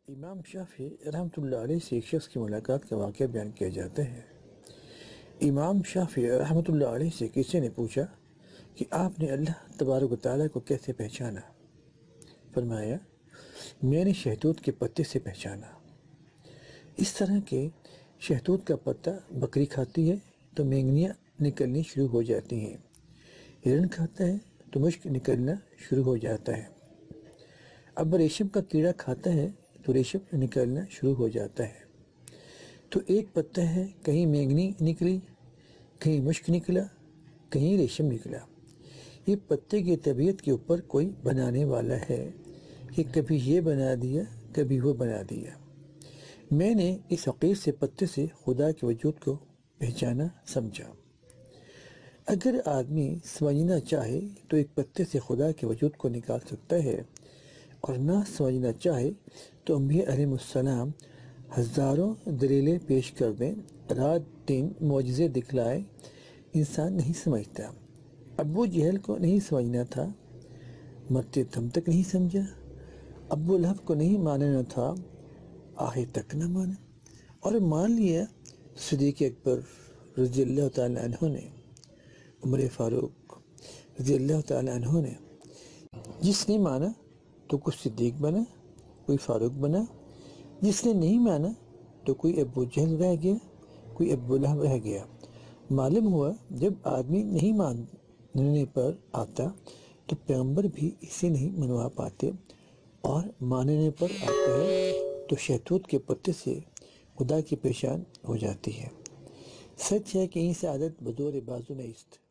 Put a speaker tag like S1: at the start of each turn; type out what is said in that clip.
S1: امام شافعی رحمۃ اللہ علیہ سے ایک شخص کی ملاقات کا واقعہ بیان کیا جاتا ہے۔ امام شافعی رحمۃ اللہ علیہ سے کسی نے پوچھا کہ آپ نے اللہ تبارک و تعالیٰ کو کیسے پہچانا؟ فرمایا، میں نے شہتوت کے پتے سے پہچانا۔ اس طرح کے شہتوت کا پتا بکری کھاتی ہے تو مینگنیاں نکلنی شروع ہو جاتی ہیں، ہرن کھاتا ہے تو مشک نکلنا شروع ہو جاتا ہے، اب ریشم کا کیڑا کھاتا ہے تو ریشم نکلنا شروع ہو جاتا ہے۔ تو ایک پتا ہے، کہیں مینگنی نکلی، کہیں مشک نکلا، کہیں ریشم نکلا۔ یہ پتے کی طبیعت کے اوپر کوئی بنانے والا ہے کہ کبھی یہ بنا دیا، کبھی وہ بنا دیا۔ میں نے اس حقیر سے پتے سے خدا کے وجود کو پہچانا، سمجھا۔ اگر آدمی سمجھنا چاہے تو ایک پتے سے خدا کے وجود کو نکال سکتا ہے، اور نہ سمجھنا چاہے تو انبیاء علیہ السلام ہزاروں دلیلیں پیش کر دیں، رات دن معجزے دکھلائے، انسان نہیں سمجھتا۔ ابو جہل کو نہیں سمجھنا تھا، مرتے دم تک نہیں سمجھا۔ ابو لہب کو نہیں ماننا تھا، آخر تک نہ مانا، اور مان لیا۔ صدیق اکبر رضی اللہ تعالیٰ عنہ نے، عمر فاروق رضی اللہ تعالیٰ عنہ نے، جس نے مانا تو کوئی صدیق بنا، کوئی فاروق بنا، جس نے نہیں مانا تو کوئی ابو جہل رہ گیا، کوئی ابو لہب رہ گیا۔ معلوم ہوا جب آدمی نہیں ماننے پر آتا تو پیغمبر بھی اسے نہیں منوا پاتے، اور ماننے پر آتا ہے تو شہتوت کے پتے سے خدا کی پہچان ہو جاتی ہے۔ سچ ہے کہ این سعادت بدور بازو نیست۔